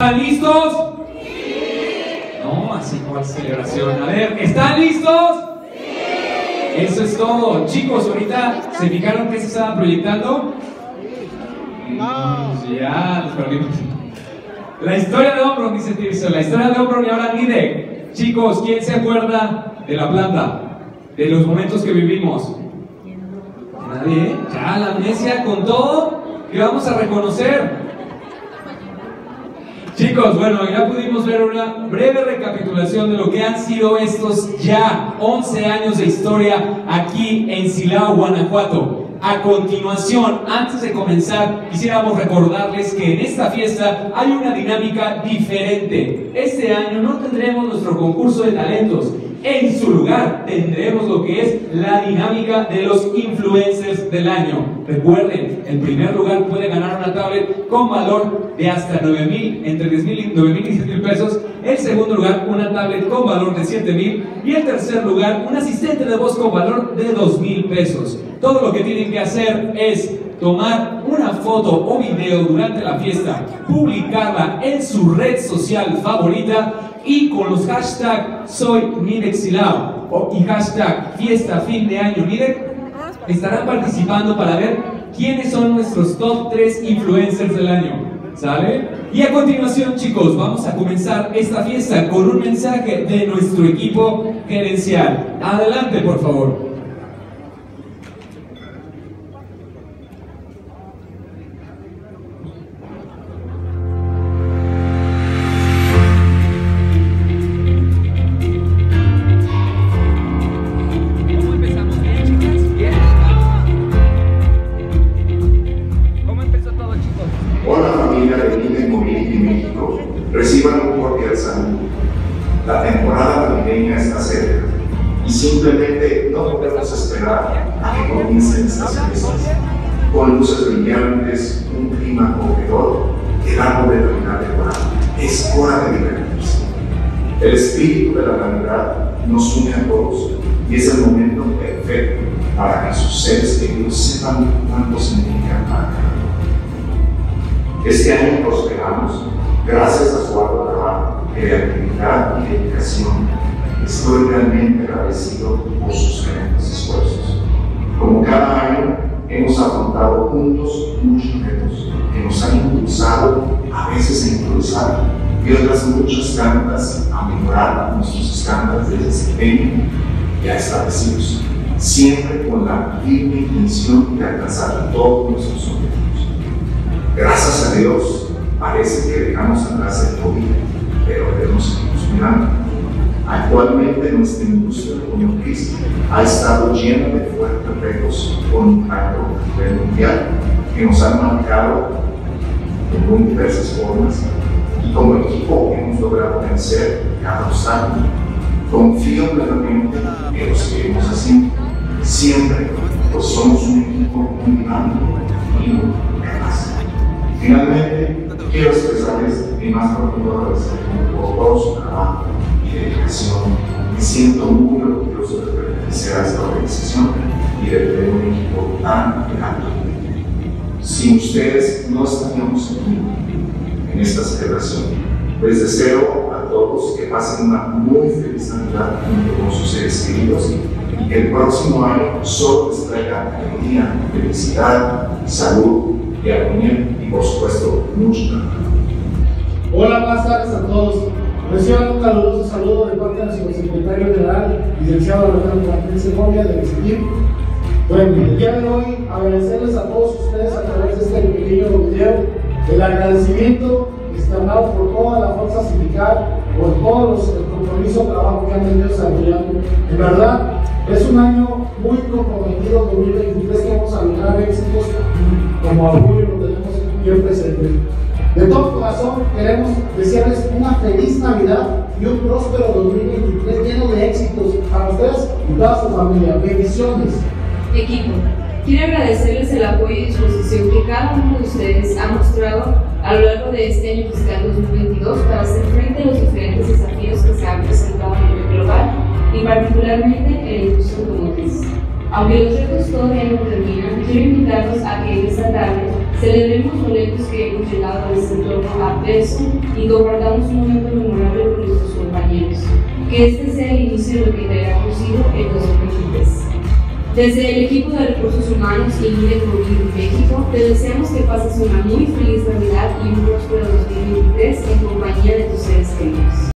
¿Están listos? No, así como celebración. A ver, ¿están listos? Eso es todo. Chicos, ahorita se fijaron que se estaba proyectando. Ya, los perdimos. La historia de Omron, dice Tirso. La historia de Omron y ahora Nidec. Chicos, ¿quién se acuerda de la planta? De los momentos que vivimos. Nadie. Ya, la amnesia con todo que vamos a reconocer. Chicos, bueno, ya pudimos ver una breve recapitulación de lo que han sido estos ya 11 años de historia aquí en Silao, Guanajuato. A continuación, antes de comenzar, quisiéramos recordarles que en esta fiesta hay una dinámica diferente. Este año no tendremos nuestro concurso de talentos. En su lugar tendremos lo que es la dinámica de los influencers del año. Recuerden, el primer lugar puede ganar una tablet con valor de hasta 9,000, entre 9,000 y 10,000 pesos. El segundo lugar, una tablet con valor de 7,000. Y el tercer lugar, un asistente de voz con valor de 2,000 pesos. Todo lo que tienen que hacer es tomar una foto o video durante la fiesta, publicarla en su red social favorita y con los hashtags soy Nidec Silao y hashtag fiesta fin de año Nidec estarán participando para ver quiénes son nuestros top 3 influencers del año. ¿Sale? Y a continuación, chicos, vamos a comenzar esta fiesta con un mensaje de nuestro equipo gerencial. Adelante, por favor. Reciban un cordial saludo. La temporada navideña está cerca y simplemente no podemos esperar a que comiencen estas fiestas. Con luces brillantes, un clima acogedor, el árbol de Navidad decorado. Es hora de divertirse. El espíritu de la Navidad nos une a todos y es el momento perfecto para que sus seres queridos sepan cuánto significa para cada uno. Este año prosperamos. Gracias a su arduo trabajo, creatividad y dedicación, estoy realmente agradecido por sus grandes esfuerzos. Como cada año, hemos afrontado juntos muchos retos que nos han impulsado, a veces a improvisar, y otras muchas tantas a mejorar nuestros estándares de desempeño ya establecidos, siempre con la firme intención de alcanzar todos nuestros objetivos. Gracias a Dios, parece que dejamos atrás el COVID, pero debemos seguir mirando. Actualmente nuestra industria automotriz ha estado llena de fuertes retos con impacto a nivel mundial que nos han marcado de muy diversas formas y como equipo hemos logrado vencer cada obstáculo. Confío plenamente en lo que seguimos haciendo, siempre, pues somos un equipo muy dinámico y capaz. Finalmente, quiero expresarles mi más profundo agradecimiento por todo su trabajo y dedicación. Me siento muy orgulloso de pertenecer a esta organización y de tener un equipo tan grande. Sin ustedes no estaríamos aquí en esta celebración. Les deseo a todos que pasen una muy feliz Navidad junto con sus seres queridos y que el próximo año solo les traiga alegría, felicidad, salud y armonía y por supuesto mucho trabajo. Hola, buenas tardes a todos. Reciban un caluroso saludo de parte de nuestro secretario general, licenciado Alejandro Martín Segovia de Recibir. Bueno, el día de hoy agradecerles a todos ustedes a través de este pequeño video el agradecimiento externado por toda la fuerza sindical, por todos el compromiso de trabajo que han venido desarrollando. En verdad, es un año muy comprometido, 2023, que vamos a lograr éxitos como orgullo lo tenemos bien presente. De todo corazón queremos desearles una feliz Navidad y un próspero 2023 lleno de éxitos para ustedes y toda su familia. Bendiciones. Equipo, quiero agradecerles el apoyo y disposición que cada uno de ustedes ha mostrado a lo largo de este año fiscal 2022 para hacer frente a los diferentes desafíos que se han presentado a nivel global y particularmente en la industria automotriz. Aunque los retos todavía no terminan, quiero invitarlos a que esta tarde Celebremos lo lejos que hemos llegado a este entorno adverso y compartamos un momento memorable con nuestros compañeros. Que este sea el inicio de lo que traerá consigo el 2023. Desde el equipo de Recursos Humanos y Mide COVID México, te deseamos que pases una muy feliz Navidad y un próspero 2023 en compañía de tus seres queridos.